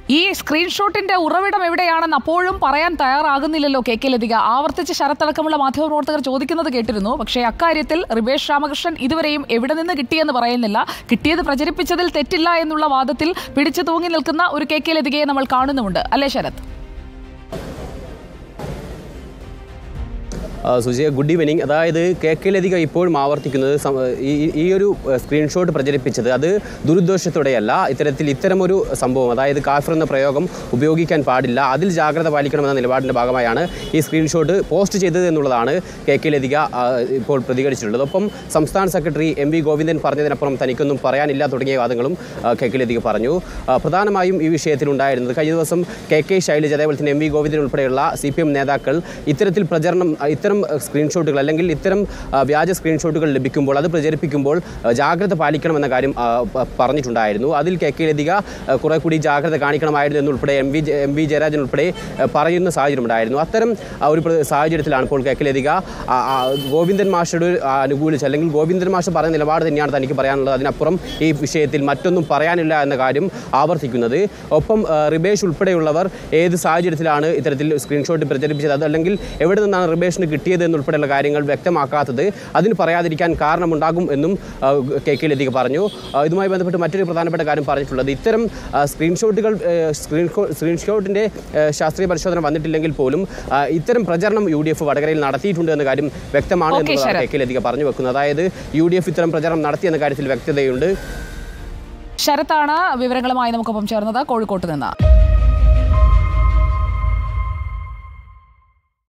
ഈ സ്ക്രീൻഷോട്ടിന്റെ ഉറവിടം എവിടെയാണെന്ന് അപ്പോഴും പറയാൻ തയ്യാറാകുന്നില്ലല്ലോ കെ ലതിക. ആവർത്തിച്ച് ശരത്തടക്കമുള്ള മാധ്യമപ്രവർത്തകർ ചോദിക്കുന്നത് കേട്ടിരുന്നു. പക്ഷേ അക്കാര്യത്തിൽ റിബേഷ് രാമകൃഷ്ണൻ ഇതുവരെയും എവിടെ നിന്ന് കിട്ടിയെന്ന് പറയുന്നില്ല. കിട്ടിയത് പ്രചരിപ്പിച്ചതിൽ തെറ്റില്ല എന്നുള്ള വാദത്തിൽ പിടിച്ചു തൂങ്ങി നിൽക്കുന്ന ഒരു കെ ലതികയെ നമ്മൾ കാണുന്നുമുണ്ട്, അല്ലേ ശരത്? Sujaya, good evening. അതായത് കെ ലതിക ഇപ്പോഴും ആവർത്തിക്കുന്നത് ഈ ഒരു സ്ക്രീൻഷോട്ട് പ്രചരിപ്പിച്ചത് അത് ദുരുദ്ദേശത്തോടെയല്ല. ഇത്തരമൊരു സംഭവം, അതായത് കാഫിർ എന്ന പ്രയോഗം ഉപയോഗിക്കാൻ പാടില്ല, അതിൽ ജാഗ്രത പാലിക്കണമെന്ന നിലപാടിൻ്റെ ഭാഗമായാണ് ഈ സ്ക്രീൻഷോട്ട് പോസ്റ്റ് ചെയ്തത് എന്നുള്ളതാണ് കെ ലതിക ഇപ്പോൾ പ്രതികരിച്ചിട്ടുള്ളത്. ഒപ്പം സംസ്ഥാന സെക്രട്ടറി MV ഗോവിന്ദൻ പറഞ്ഞതിനപ്പുറം തനിക്കൊന്നും പറയാനില്ല തുടങ്ങിയ വാദങ്ങളും കെ ലതിക പറഞ്ഞു. പ്രധാനമായും ഈ വിഷയത്തിലുണ്ടായിരുന്നത് കഴിഞ്ഞ ദിവസം കെ ശൈലജ, അതേപോലെ തന്നെ MV ഗോവിന്ദൻ ഉൾപ്പെടെയുള്ള CPM നേതാക്കൾ ഇത്തരം സ്ക്രീൻഷോട്ടുകൾ അല്ലെങ്കിൽ ഇത്തരം വ്യാജ സ്ക്രീൻഷോട്ടുകൾ ലഭിക്കുമ്പോൾ അത് പ്രചരിപ്പിക്കുമ്പോൾ ജാഗ്രത പാലിക്കണമെന്ന കാര്യം പറഞ്ഞിട്ടുണ്ടായിരുന്നു. അതിൽ കെ ലതിക കുറെ കൂടി ജാഗ്രത കാണിക്കണമായിരുന്നു എന്നുൾപ്പെടെ MV ജയരാജൻ ഉൾപ്പെടെ പറയുന്ന സാഹചര്യമുണ്ടായിരുന്നു. അത്തരം ഒരു സാഹചര്യത്തിലാണ് ഇപ്പോൾ കെ ലതിക ഗോവിന്ദൻ മാഷോട് അനുകൂലിച്ച് അല്ലെങ്കിൽ ഗോവിന്ദൻ മാഷ് പറഞ്ഞ നിലപാട് തന്നെയാണ് തനിക്ക് പറയാനുള്ളത്, അതിനപ്പുറം ഈ വിഷയത്തിൽ മറ്റൊന്നും പറയാനില്ല എന്ന കാര്യം ആവർത്തിക്കുന്നത്. ഒപ്പം റിബേഷ് ഉൾപ്പെടെയുള്ളവർ ഏത് സാഹചര്യത്തിലാണ് ഇത്തരത്തിൽ സ്ക്രീൻഷോട്ട് പ്രചരിപ്പിച്ചത്, അതല്ലെങ്കിൽ എവിടെ നിന്നാണ് റിബേഷിന് കിട്ടിയത് എന്നുൾപ്പെടെയുള്ള കാര്യങ്ങൾ വ്യക്തമാക്കാത്തത് അതിന് പറയാതിരിക്കാൻ കാരണമുണ്ടാകും എന്നും കെ ലതിക പറഞ്ഞു. ഇതുമായി ബന്ധപ്പെട്ട് മറ്റൊരു പ്രധാനപ്പെട്ട കാര്യം പറഞ്ഞിട്ടുള്ളത്, ഇത്തരം സ്ക്രീൻഷോട്ടിൻ്റെ ശാസ്ത്രീയ പരിശോധന വന്നിട്ടില്ലെങ്കിൽ പോലും ഇത്തരം പ്രചരണം UDF വടകരയിൽ നടത്തിയിട്ടുണ്ട് എന്ന കാര്യം വ്യക്തമാണ് എന്നുള്ളതാണ് കെ ലതിക പറഞ്ഞു വെക്കുന്നത്. അതായത് UDF ഇത്തരം പ്രചരണം നടത്തിയെന്ന കാര്യത്തിൽ വ്യക്തതയുണ്ട്. ശരത്താണ് വിവരങ്ങളുമായി നമുക്കൊപ്പം ചേർന്നത് കോഴിക്കോട്ട് നിന്ന്.